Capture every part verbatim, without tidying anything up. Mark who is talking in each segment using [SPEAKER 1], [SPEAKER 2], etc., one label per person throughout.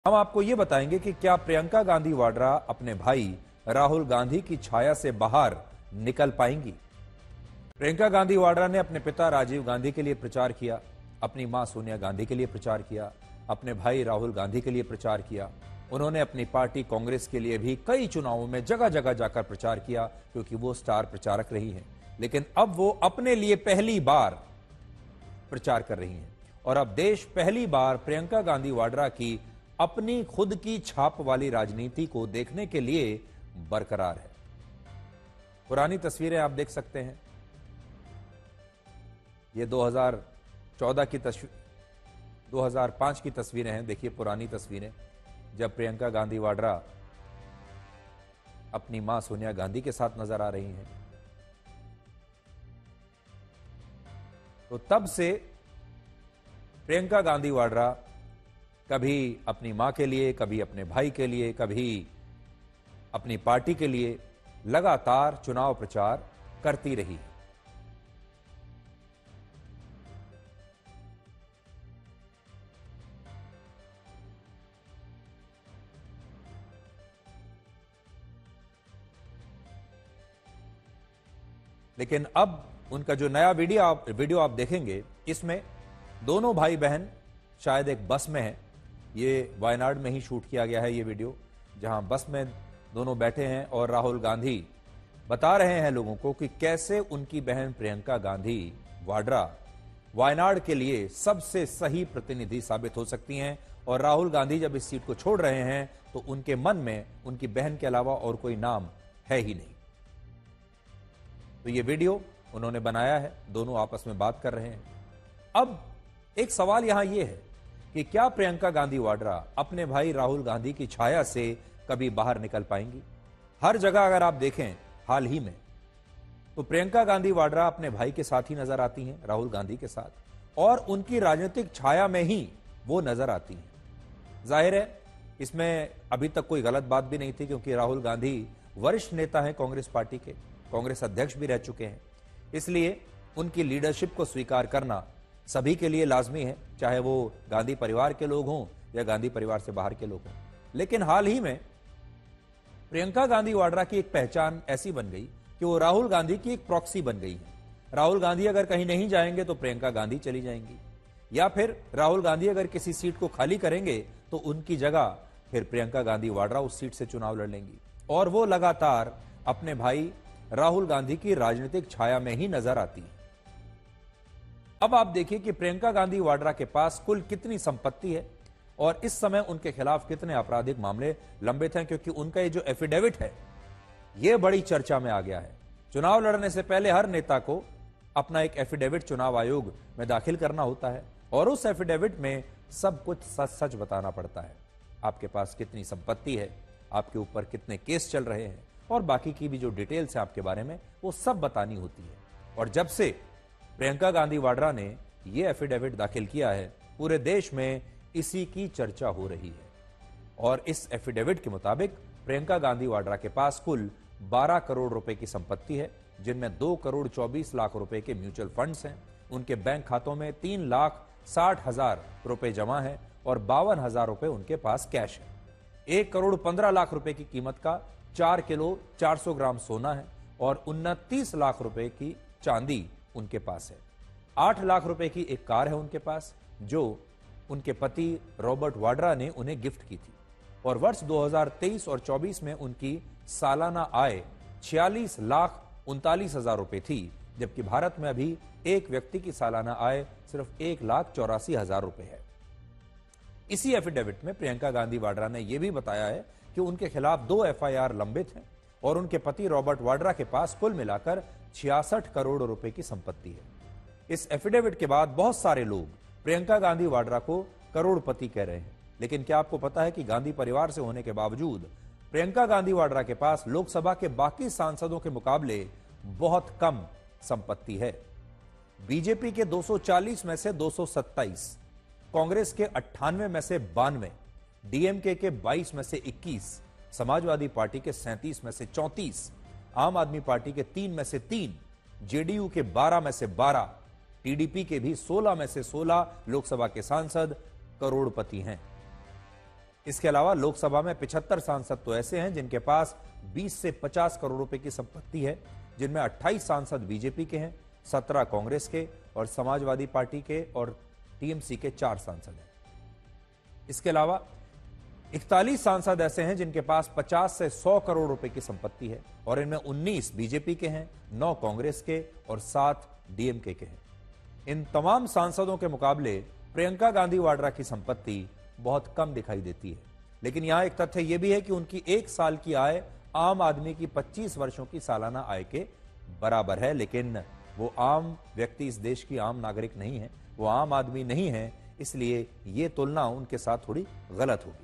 [SPEAKER 1] हम आपको ये बताएंगे कि क्या प्रियंका गांधी वाड्रा अपने भाई राहुल गांधी की छाया से बाहर निकल पाएंगी। प्रियंका गांधी वाड्रा ने अपने पिता राजीव गांधी के लिए प्रचार किया, अपनी मां सोनिया गांधी के लिए प्रचार किया, अपने भाई राहुल गांधी के लिए प्रचार किया। उन्होंने अपनी पार्टी कांग्रेस के लिए भी कई चुनावों में जगह जगह जाकर प्रचार किया, क्योंकि वो स्टार प्रचारक रही हैं। लेकिन अब वो अपने लिए पहली बार प्रचार कर रही हैं और अब देश पहली बार प्रियंका गांधी वाड्रा की अपनी खुद की छाप वाली राजनीति को देखने के लिए बरकरार है। पुरानी तस्वीरें आप देख सकते हैं, ये दो हज़ार चौदह की तस्वीर दो हज़ार पाँच की तस्वीरें हैं। देखिए पुरानी तस्वीरें, जब प्रियंका गांधी वाड्रा अपनी मां सोनिया गांधी के साथ नजर आ रही हैं। तो तब से प्रियंका गांधी वाड्रा कभी अपनी मां के लिए, कभी अपने भाई के लिए, कभी अपनी पार्टी के लिए लगातार चुनाव प्रचार करती रही। लेकिन अब उनका जो नया वीडियो आप वीडियो आप देखेंगे, इसमें दोनों भाई बहन शायद एक बस में हैं। ये वायनाड में ही शूट किया गया है ये वीडियो, जहां बस में दोनों बैठे हैं और राहुल गांधी बता रहे हैं लोगों को कि कैसे उनकी बहन प्रियंका गांधी वाड्रा वायनाड के लिए सबसे सही प्रतिनिधि साबित हो सकती हैं। और राहुल गांधी जब इस सीट को छोड़ रहे हैं तो उनके मन में उनकी बहन के अलावा और कोई नाम है ही नहीं। तो ये वीडियो उन्होंने बनाया है, दोनों आपस में बात कर रहे हैं। अब एक सवाल यहां यह है कि क्या प्रियंका गांधी वाड्रा अपने भाई राहुल गांधी की छाया से कभी बाहर निकल पाएंगी। हर जगह अगर आप देखें हाल ही में, तो प्रियंका गांधी वाड्रा अपने भाई के साथ ही नजर आती हैं, राहुल गांधी के साथ, और उनकी राजनीतिक छाया में ही वो नजर आती हैं। जाहिर है इसमें अभी तक कोई गलत बात भी नहीं थी, क्योंकि राहुल गांधी वरिष्ठ नेता हैं कांग्रेस पार्टी के, कांग्रेस अध्यक्ष भी रह चुके हैं। इसलिए उनकी लीडरशिप को स्वीकार करना सभी के लिए लाजमी है, चाहे वो गांधी परिवार के लोग हों या गांधी परिवार से बाहर के लोग हों। लेकिन हाल ही में प्रियंका गांधी वाड्रा की एक पहचान ऐसी बन गई कि वो राहुल गांधी की एक प्रॉक्सी बन गई है। राहुल गांधी अगर कहीं नहीं जाएंगे तो प्रियंका गांधी चली जाएंगी, या फिर राहुल गांधी अगर किसी सीट को खाली करेंगे तो उनकी जगह फिर प्रियंका गांधी वाड्रा उस सीट से चुनाव लड़ लेंगी। और वो लगातार अपने भाई राहुल गांधी की राजनीतिक छाया में ही नजर आती है। अब आप देखिए कि प्रियंका गांधी वाड्रा के पास कुल कितनी संपत्ति है और इस समय उनके खिलाफ कितने आपराधिक मामले लंबित हैं, क्योंकि उनका ये जो एफिडेविट है ये बड़ी चर्चा में आ गया है। चुनाव लड़ने से पहले हर नेता को अपना एक एफिडेविट चुनाव आयोग में दाखिल करना होता है और उस एफिडेविट में सब कुछ सच सच बताना पड़ता है। आपके पास कितनी संपत्ति है, आपके ऊपर कितने केस चल रहे हैं और बाकी की भी जो डिटेल्स है आपके बारे में, वो सब बतानी होती है। और जब से प्रियंका गांधी वाड्रा ने यह एफिडेविट दाखिल किया है, पूरे देश में इसी की चर्चा हो रही है। और इस एफिडेविट के मुताबिक प्रियंका गांधी वाड्रा के पास कुल बारह करोड़ रुपए की संपत्ति है, जिनमें दो करोड़ चौबीस लाख रुपए के म्यूचुअल फंड्स हैं। उनके बैंक खातों में तीन लाख साठ हजार रुपए जमा है और बावन हजार रुपए उनके पास कैश है। एक करोड़ पंद्रह लाख रुपए की कीमत का चार किलो चार सौ ग्राम सोना है और उनतीस लाख रुपए की चांदी उनके पास है। आठ लाख रुपए की एक कार है उनके पास, जो उनके पति रॉबर्ट वाड्रा ने उन्हें गिफ्ट की थी। और वर्ष दो हज़ार तेईस और चौबीस में उनकी सालाना आय छियालीस लाख उनतालीस हजार रुपए थी, जबकि भारत में अभी एक व्यक्ति की सालाना आय सिर्फ एक लाख चौरासी हजार रुपए है। इसी एफिडेविट में प्रियंका गांधी वाड्रा ने यह भी बताया है कि उनके खिलाफ दो एफ आई आर लंबित हैं और उनके पति रॉबर्ट वाड्रा के पास कुल मिलाकर छियासठ करोड़ रुपए की संपत्ति है। इस एफिडेविट के बाद बहुत सारे लोग प्रियंका गांधी वाड्रा को करोड़पति कह रहे हैं। लेकिन क्या आपको पता है कि गांधी परिवार से होने के बावजूद प्रियंका गांधी वाड्रा के पास लोकसभा के बाकी सांसदों के मुकाबले बहुत कम संपत्ति है। बीजेपी के दो सौ चालीस में से दो सौ सत्ताईस, कांग्रेस के अट्ठानवे में से बानवे, डीएमके के बाईस में से इक्कीस, समाजवादी पार्टी के सैंतीस में से चौंतीस, आम आदमी पार्टी के तीन में से तीन, जेडीयू के बारह में से बारह, टीडीपी के भी सोलह में से सोलह लोकसभा के सांसद करोड़पति हैं। इसके अलावा लोकसभा में पिछहत्तर सांसद तो ऐसे हैं जिनके पास बीस से पचास करोड़ रुपए की संपत्ति है, जिनमें अट्ठाईस सांसद बीजेपी के हैं, सत्रह कांग्रेस के और समाजवादी पार्टी के और टीएमसी के चार सांसद हैं। इसके अलावा इकतालीस सांसद ऐसे हैं जिनके पास पचास से सौ करोड़ रुपए की संपत्ति है और इनमें उन्नीस बीजेपी के हैं, नौ कांग्रेस के और सात डीएमके के हैं। इन तमाम सांसदों के मुकाबले प्रियंका गांधी वाड्रा की संपत्ति बहुत कम दिखाई देती है, लेकिन यहां एक तथ्य यह भी है कि उनकी एक साल की आय आम आदमी की पच्चीस वर्षों की सालाना आय के बराबर है। लेकिन वो आम व्यक्ति इस देश की आम नागरिक नहीं है, वो आम आदमी नहीं है, इसलिए यह तुलना उनके साथ थोड़ी गलत होगी।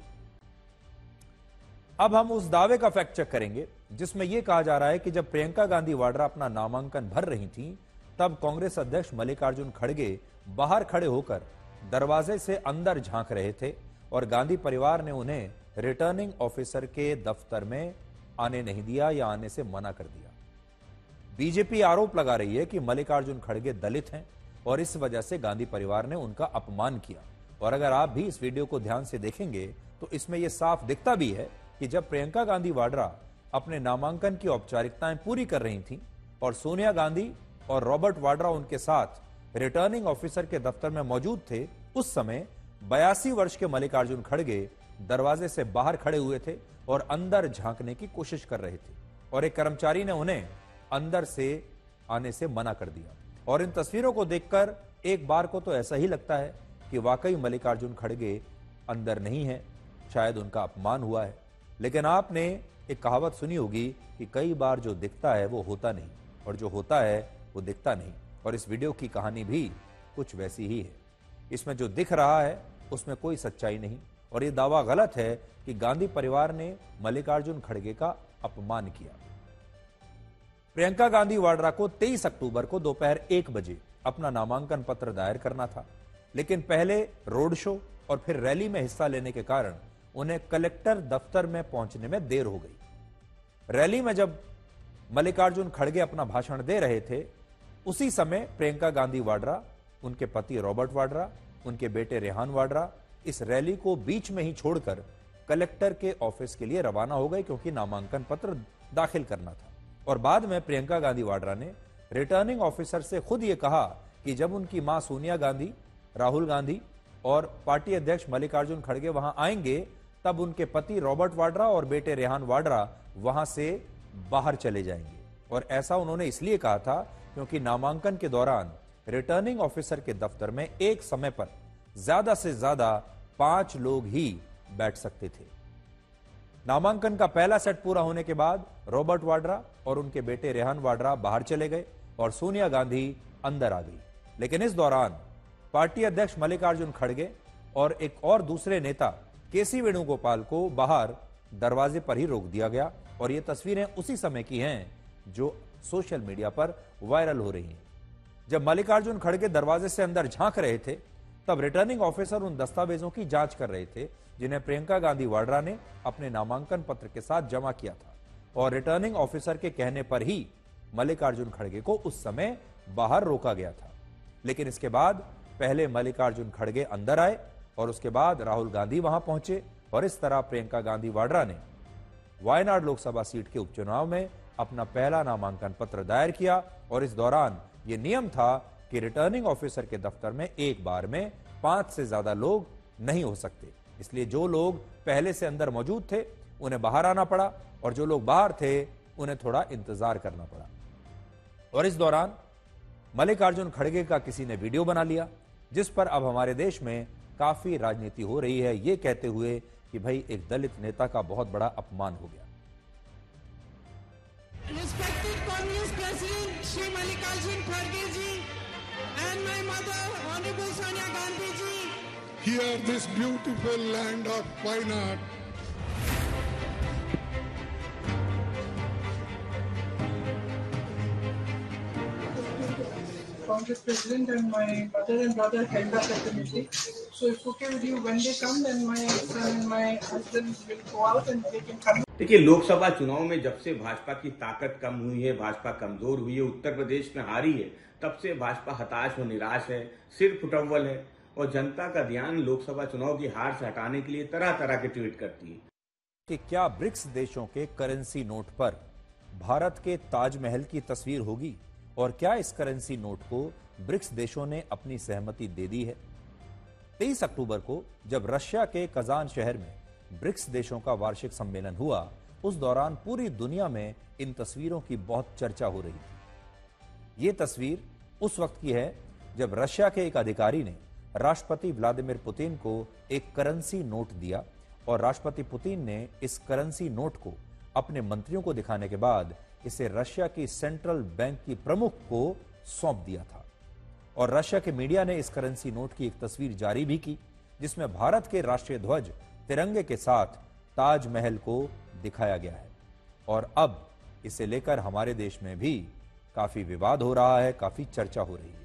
[SPEAKER 1] अब हम उस दावे का फैक्ट चेक करेंगे जिसमें यह कहा जा रहा है कि जब प्रियंका गांधी वाड्रा अपना नामांकन भर रही थीं, तब कांग्रेस अध्यक्ष मल्लिकार्जुन खड़गे बाहर खड़े होकर दरवाजे से अंदर झांक रहे थे और गांधी परिवार ने उन्हें रिटर्निंग ऑफिसर के दफ्तर में आने नहीं दिया या आने से मना कर दिया। बीजेपी आरोप लगा रही है कि मल्लिकार्जुन खड़गे दलित हैं और इस वजह से गांधी परिवार ने उनका अपमान किया। और अगर आप भी इस वीडियो को ध्यान से देखेंगे तो इसमें यह साफ दिखता भी है कि जब प्रियंका गांधी वाड्रा अपने नामांकन की औपचारिकताएं पूरी कर रही थीं और सोनिया गांधी और रॉबर्ट वाड्रा उनके साथ रिटर्निंग ऑफिसर के दफ्तर में मौजूद थे, उस समय बयासी वर्ष के मल्लिकार्जुन खड़गे दरवाजे से बाहर खड़े हुए थे और अंदर झांकने की कोशिश कर रहे थे और एक कर्मचारी ने उन्हें अंदर से आने से मना कर दिया। और इन तस्वीरों को देखकर एक बार को तो ऐसा ही लगता है कि वाकई मल्लिकार्जुन खड़गे अंदर नहीं है, शायद उनका अपमान हुआ है। लेकिन आपने एक कहावत सुनी होगी कि कई बार जो दिखता है वो होता नहीं और जो होता है वो दिखता नहीं। और इस वीडियो की कहानी भी कुछ वैसी ही है। इसमें जो दिख रहा है उसमें कोई सच्चाई नहीं और ये दावा गलत है कि गांधी परिवार ने मल्लिकार्जुन खड़गे का अपमान किया। प्रियंका गांधी वाड्रा को तेईस अक्टूबर को दोपहर एक बजे अपना नामांकन पत्र दायर करना था, लेकिन पहले रोड शो और फिर रैली में हिस्सा लेने के कारण उन्हें कलेक्टर दफ्तर में पहुंचने में देर हो गई। रैली में जब मल्लिकार्जुन खड़गे अपना भाषण दे रहे थे, उसी समय प्रियंका गांधी वाड्रा, उनके पति रॉबर्ट वाड्रा, उनके बेटे रेहान वाड्रा इस रैली को बीच में ही छोड़कर कलेक्टर के ऑफिस के लिए रवाना हो गए, क्योंकि नामांकन पत्र दाखिल करना था। और बाद में प्रियंका गांधी वाड्रा ने रिटर्निंग ऑफिसर से खुद यह कहा कि जब उनकी मां सोनिया गांधी, राहुल गांधी और पार्टी अध्यक्ष मल्लिकार्जुन खड़गे वहां आएंगे, तब उनके पति रॉबर्ट वाड्रा और बेटे रेहान वाड्रा वहां से बाहर चले जाएंगे। और ऐसा उन्होंने इसलिए कहा था क्योंकि नामांकन के दौरान रिटर्निंग ऑफिसर के दफ्तर में एक समय पर ज्यादा से ज्यादा पांच लोग ही बैठ सकते थे। नामांकन का पहला सेट पूरा होने के बाद रॉबर्ट वाड्रा और उनके बेटे रेहान वाड्रा बाहर चले गए और सोनिया गांधी अंदर आ गई। लेकिन इस दौरान पार्टी अध्यक्ष मल्लिकार्जुन खड़गे और एक और दूसरे नेता केसी वेणुगोपाल को बाहर दरवाजे पर ही रोक दिया गया। और ये तस्वीरें उसी समय की हैं जो सोशल मीडिया पर वायरल हो रही हैं। जब मल्लिकार्जुन खड़गे दरवाजे से अंदर झांक रहे थे, तब रिटर्निंग ऑफिसर उन दस्तावेजों की जांच कर रहे थे जिन्हें प्रियंका गांधी वाड्रा ने अपने नामांकन पत्र के साथ जमा किया था। और रिटर्निंग ऑफिसर के कहने पर ही मल्लिकार्जुन खड़गे को उस समय बाहर रोका गया था। लेकिन इसके बाद पहले मल्लिकार्जुन खड़गे अंदर आए और उसके बाद राहुल गांधी वहां पहुंचे और इस तरह प्रियंका गांधी वाड्रा ने वायनाड लोकसभा सीट के उपचुनाव में अपना पहला नामांकन पत्र दायर किया। और इस दौरान यह नियम था कि रिटर्निंग ऑफिसर के दफ्तर में एक बार में पांच से ज्यादा लोग नहीं हो सकते, इसलिए जो लोग पहले से अंदर मौजूद थे उन्हें बाहर आना पड़ा और जो लोग बाहर थे उन्हें थोड़ा इंतजार करना पड़ा। और इस दौरान मल्लिकार्जुन खड़गे का किसी ने वीडियो बना लिया, जिस पर अब हमारे देश में काफी राजनीति हो रही है, ये कहते हुए कि भाई एक दलित नेता का बहुत बड़ा अपमान हो गया।
[SPEAKER 2] Respected Congress President Shri Mallikarjun Kharge ji and my mother Honorable Sonia Gandhi ji,
[SPEAKER 3] here this beautiful land of Wayanad,
[SPEAKER 4] Congress President and my mother and brother held up at the meeting. So it's okay with you when they come, then my son and my husband will go out and they can come.
[SPEAKER 5] देखिए, लोकसभा चुनाव में जब से भाजपा की ताकत कम हुई है, भाजपा कमजोर हुई है, उत्तर प्रदेश में हारी है, तब से भाजपा हताश और निराश है, सिर फुटअव्वल है। और जनता का ध्यान लोकसभा चुनाव की हार से हटाने के लिए तरह तरह के ट्वीट करती है।
[SPEAKER 1] कि क्या ब्रिक्स देशों के करेंसी नोट पर भारत के ताजमहल की तस्वीर होगी और क्या इस करेंसी नोट को ब्रिक्स देशों ने अपनी सहमति दे दी है? तेईस अक्टूबर को जब रशिया के कजान शहर में ब्रिक्स देशों का वार्षिक सम्मेलन हुआ, उस दौरान पूरी दुनिया में इन तस्वीरों की बहुत चर्चा हो रही थी। ये तस्वीर उस वक्त की है जब रशिया के एक अधिकारी ने राष्ट्रपति व्लादिमीर पुतिन को एक करेंसी नोट दिया और राष्ट्रपति पुतिन ने इस करेंसी नोट को अपने मंत्रियों को दिखाने के बाद इसे रशिया की सेंट्रल बैंक की प्रमुख को सौंप दिया था। और रशिया के मीडिया ने इस करेंसी नोट की एक तस्वीर जारी भी की जिसमें भारत के राष्ट्रीय ध्वज तिरंगे के साथ ताजमहल को दिखाया गया है। और अब इसे लेकर हमारे देश में भी काफी विवाद हो रहा है, काफी चर्चा हो रही है।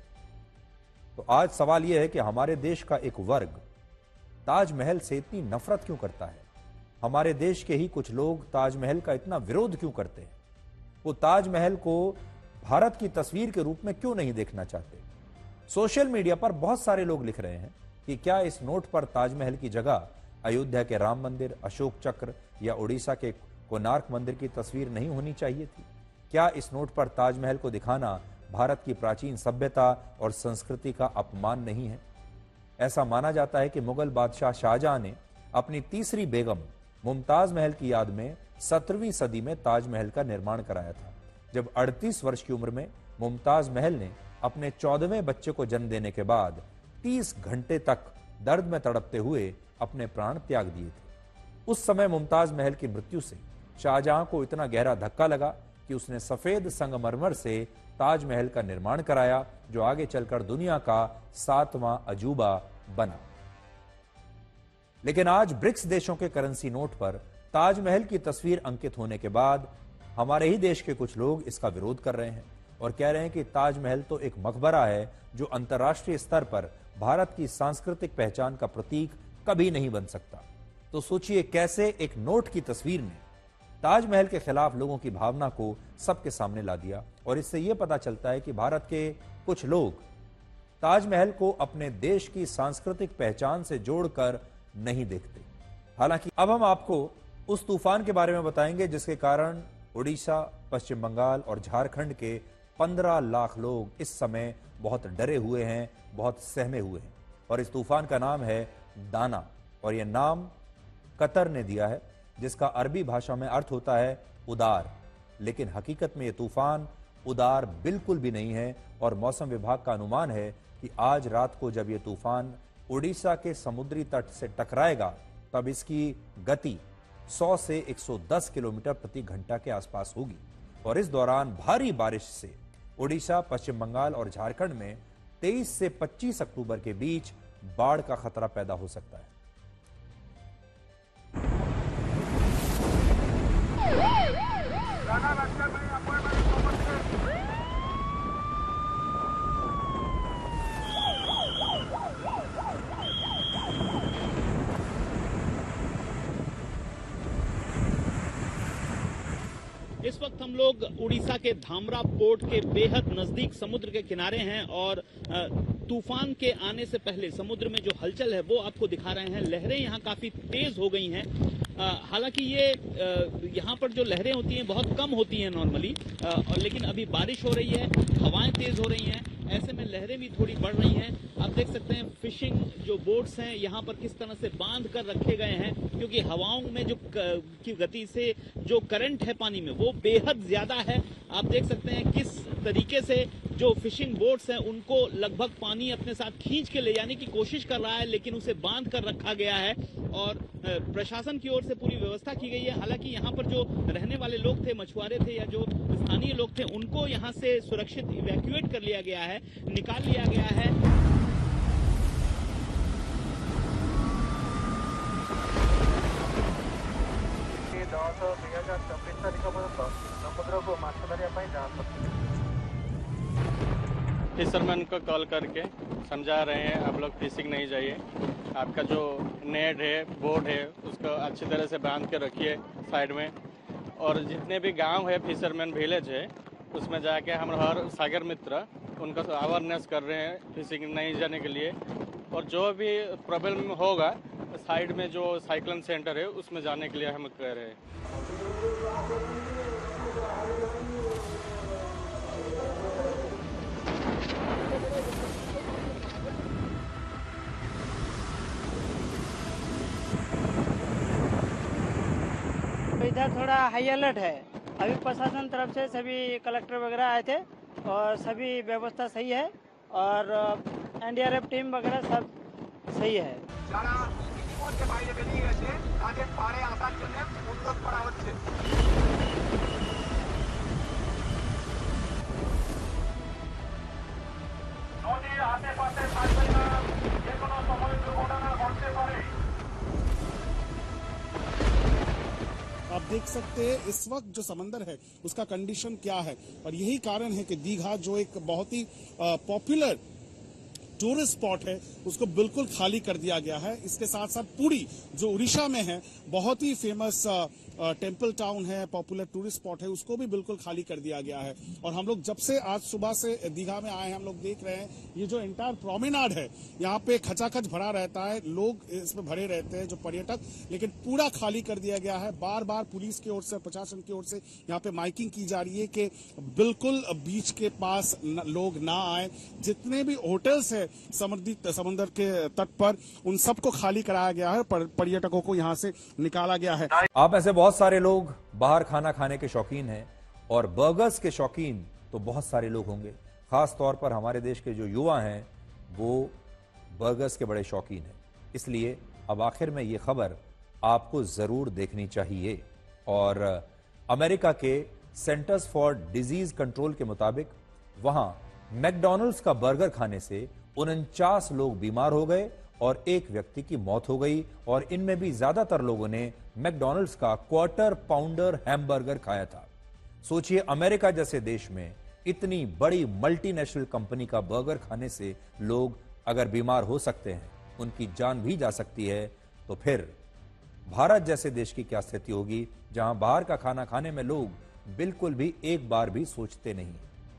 [SPEAKER 1] तो आज सवाल यह है कि हमारे देश का एक वर्ग ताजमहल से इतनी नफरत क्यों करता है? हमारे देश के ही कुछ लोग ताजमहल का इतना विरोध क्यों करते हैं? वो ताजमहल को भारत की तस्वीर के रूप में क्यों नहीं देखना चाहते? सोशल मीडिया पर बहुत सारे लोग लिख रहे हैं कि क्या इस नोट पर ताजमहल की जगह अयोध्या के राम मंदिर, अशोक चक्र या उड़ीसा के कोणार्क मंदिर की तस्वीर नहीं होनी चाहिए थी? क्या इस नोट पर ताजमहल को दिखाना भारत की प्राचीन सभ्यता और संस्कृति का अपमान नहीं है? ऐसा माना जाता है कि मुगल बादशाह शाहजहां ने अपनी तीसरी बेगम मुमताज महल की याद में सत्रहवीं सदी में ताजमहल का निर्माण कराया था। जब अड़तीस वर्ष की उम्र में मुमताज महल ने अपने चौदहवें बच्चे को जन्म देने के बाद तीस घंटे तक दर्द में तड़पते हुए अपने प्राण त्याग दिए थे। उस समय मुमताज महल की मृत्यु से शाहजहां को इतना गहरा धक्का लगा कि उसने सफेद संगमरमर से ताजमहल का निर्माण कराया, जो आगे चलकर दुनिया का सातवां अजूबा बना। लेकिन आज ब्रिक्स देशों के करेंसी नोट पर ताजमहल की तस्वीर अंकित होने के बाद हमारे ही देश के कुछ लोग इसका विरोध कर रहे हैं और कह रहे हैं कि ताजमहल तो एक मकबरा है जो अंतर्राष्ट्रीय स्तर पर भारत की सांस्कृतिक पहचान का प्रतीक कभी नहीं बन सकता। तो सोचिए कैसे एक नोट की तस्वीर ने ताजमहल के खिलाफ लोगों की भावना को सबके सामने ला दिया। और इससे यह पता चलता है कि भारत के कुछ लोग ताजमहल को अपने देश की सांस्कृतिक पहचान से जोड़कर नहीं देखते। हालांकि अब हम आपको उस तूफान के बारे में बताएंगे जिसके कारण उड़ीसा, पश्चिम बंगाल और झारखंड के पंद्रह लाख लोग इस समय बहुत डरे हुए हैं, बहुत सहमे हुए हैं। और इस तूफान का नाम है दाना और यह नाम कतर ने दिया है, जिसका अरबी भाषा में अर्थ होता है उदार। लेकिन हकीकत में यह तूफान उदार बिल्कुल भी नहीं है और मौसम विभाग का अनुमान है कि आज रात को जब यह तूफान उड़ीसा के समुद्री तट से टकराएगा तब इसकी गति सौ से एक सौ दस किलोमीटर प्रति घंटा के आसपास होगी। और इस दौरान भारी बारिश से उड़ीसा, पश्चिम बंगाल और झारखंड में तेईस से पच्चीस अक्टूबर के बीच बाढ़ का खतरा पैदा हो सकता है।
[SPEAKER 6] इस वक्त हम लोग उड़ीसा के धामरा पोर्ट के बेहद नजदीक समुद्र के किनारे हैं और तूफान के आने से पहले समुद्र में जो हलचल है वो आपको दिखा रहे हैं। लहरें यहाँ काफी तेज हो गई हैं। हालांकि ये यहाँ पर जो लहरें होती हैं बहुत कम होती हैं नॉर्मली, और लेकिन अभी बारिश हो रही है, हवाएं तेज हो रही हैं, ऐसे में लहरें भी थोड़ी बढ़ रही हैं। आप देख सकते हैं फिशिंग जो बोट्स हैं यहाँ पर किस तरह से बांध कर रखे गए हैं, क्योंकि हवाओं में जो की गति से जो करंट है पानी में वो बेहद ज्यादा है। आप देख सकते हैं किस तरीके से जो फिशिंग बोट्स हैं उनको लगभग पानी अपने साथ खींच के ले जाने की कोशिश कर रहा है, लेकिन उसे बांध कर रखा गया है और प्रशासन की ओर से पूरी व्यवस्था की गई है। हालांकि यहाँ पर जो रहने वाले लोग थे, मछुआरे थे या जो स्थानीय लोग थे, उनको यहाँ से सुरक्षित इवैक्यूएट कर लिया गया है, निकाल लिया गया है।
[SPEAKER 7] फिशरमैन को कॉल करके समझा रहे हैं आप लोग फिशिंग नहीं जाइए, आपका जो नेट है, बोट है, उसको अच्छी तरह से बांध के रखिए साइड में। और जितने भी गांव है फिशरमैन विलेज है उसमें जाके हम हर सागर मित्र उनको अवेयरनेस कर रहे हैं फिशिंग नहीं जाने के लिए। और जो भी प्रॉब्लम होगा साइड में जो साइक्लोन सेंटर है उसमें जाने के लिए हम कह रहे हैं।
[SPEAKER 8] इधर थोड़ा हाई अलर्ट है। अभी प्रशासन तरफ से सभी कलेक्टर वगैरह आए थे और सभी व्यवस्था सही है और N D R F team वगैरह सब सही है।
[SPEAKER 9] आप देख सकते हैं इस वक्त जो समंदर है उसका कंडीशन क्या है और यही कारण है कि दीघा जो एक बहुत ही पॉपुलर टूरिस्ट स्पॉट है उसको बिल्कुल खाली कर दिया गया है। इसके साथ साथ पुरी जो उड़ीसा में है बहुत ही फेमस टेम्पल टाउन है, पॉपुलर टूरिस्ट स्पॉट है, उसको भी बिल्कुल खाली कर दिया गया है। और हम लोग जब से आज सुबह से दीघा में आए हैं हम लोग देख रहे हैं ये जो एंटायर प्रोमेनाड है यहाँ पे खचाखच भरा रहता है, लोग इसमें भरे रहते हैं जो पर्यटक, लेकिन पूरा खाली कर दिया गया है। बार बार पुलिस की ओर से प्रशासन की ओर से यहाँ पे माइकिंग की जा रही है कि बिल्कुल बीच के पास न, लोग ना आए। जितने भी होटल्स है समुद्री समंदर के तट पर उन सबको खाली कराया गया है, पर, पर्यटकों को यहाँ से निकाला गया है।
[SPEAKER 1] आप ऐसे बहुत सारे लोग बाहर खाना खाने के शौकीन हैं और बर्गर्स के शौकीन तो बहुत सारे लोग होंगे। खास तौर पर हमारे देश के जो युवा हैं वो बर्गर्स के बड़े शौकीन हैं। इसलिए अब आखिर में ये खबर आपको जरूर देखनी चाहिए। और अमेरिका के सेंटर्स फॉर डिजीज कंट्रोल के मुताबिक वहां मैकडॉनल्ड्स का बर्गर खाने से उनचास लोग बीमार हो गए और एक व्यक्ति की मौत हो गई। और इनमें भी ज्यादातर लोगों ने मैकडॉनल्ड्स का क्वार्टर पाउंडर हैमबर्गर खाया था। सोचिए अमेरिका जैसे देश में इतनी बड़ी मल्टीनेशनल कंपनी का बर्गर खाने से लोग अगर बीमार हो सकते हैं, उनकी जान भी जा सकती है, तो फिर भारत जैसे देश की क्या स्थिति होगी जहां बाहर का खाना खाने में लोग बिल्कुल भी एक बार भी सोचते नहीं।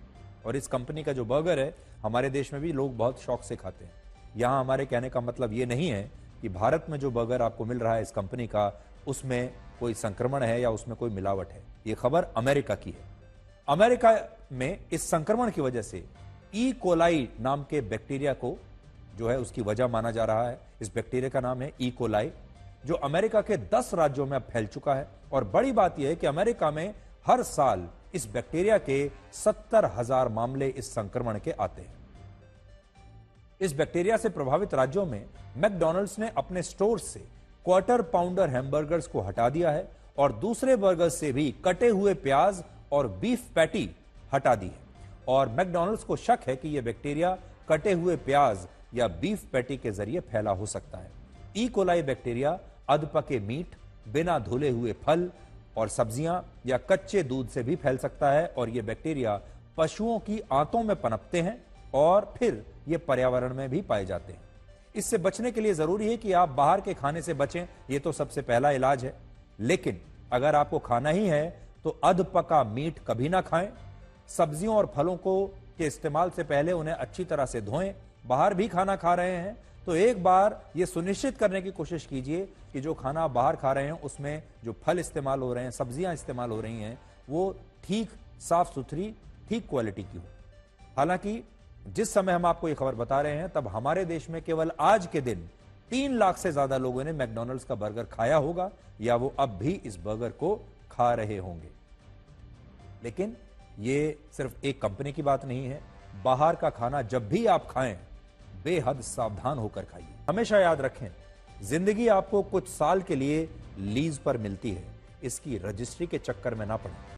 [SPEAKER 1] और इस कंपनी का जो बर्गर है हमारे देश में भी लोग बहुत शौक से खाते हैं। यहां हमारे कहने का मतलब ये नहीं है कि भारत में जो बर्गर आपको मिल रहा है इस कंपनी का उसमें कोई संक्रमण है या उसमें कोई मिलावट है। ये खबर अमेरिका की है। अमेरिका में इस संक्रमण की वजह से ई कोलाई नाम के बैक्टीरिया को जो है उसकी वजह माना जा रहा है। इस बैक्टीरिया का नाम है ई कोलाई, जो अमेरिका के दस राज्यों में अब फैल चुका है। और बड़ी बात यह है कि अमेरिका में हर साल इस बैक्टीरिया के सत्तर हजार मामले इस संक्रमण के आते हैं। इस बैक्टीरिया से प्रभावित राज्यों में मैकडॉनल्ड्स ने अपने स्टोर से क्वार्टर पाउंडर हैमबर्गर्स को हटा दिया है और दूसरे बर्गर्स से भी कटे हुए प्याज और बीफ पैटी हटा दी है। और मैकडॉनल्ड्स को शक है कि यह बैक्टीरिया कटे हुए प्याज या बीफ पैटी के जरिए फैला हो सकता है। ई कोलाई बैक्टीरिया अधपके मीट, बिना धुले हुए फल और सब्जियां या कच्चे दूध से भी फैल सकता है। और यह बैक्टीरिया पशुओं की आंतों में पनपते हैं और फिर ये पर्यावरण में भी पाए जाते हैं। इससे बचने के लिए जरूरी है कि आप बाहर के खाने से बचें, ये तो सबसे पहला इलाज है। लेकिन अगर आपको खाना ही है तो अधपका मीट कभी ना खाएं। सब्जियों और फलों को के इस्तेमाल से पहले उन्हें अच्छी तरह से धोएं। बाहर भी खाना खा रहे हैं तो एक बार ये सुनिश्चित करने की कोशिश कीजिए कि जो खाना आप बाहर खा रहे हैं उसमें जो फल इस्तेमाल हो रहे हैं, सब्जियां इस्तेमाल हो रही हैं, वो ठीक साफ सुथरी ठीक क्वालिटी की हो। हालांकि जिस समय हम आपको ये खबर बता रहे हैं तब हमारे देश में केवल आज के दिन तीन लाख से ज्यादा लोगों ने मैकडॉनल्ड्स का बर्गर खाया होगा या वो अब भी इस बर्गर को खा रहे होंगे। लेकिन ये सिर्फ एक कंपनी की बात नहीं है। बाहर का खाना जब भी आप खाएं बेहद सावधान होकर खाइए। हमेशा याद रखें, जिंदगी आपको कुछ साल के लिए लीज पर मिलती है, इसकी रजिस्ट्री के चक्कर में ना पड़े।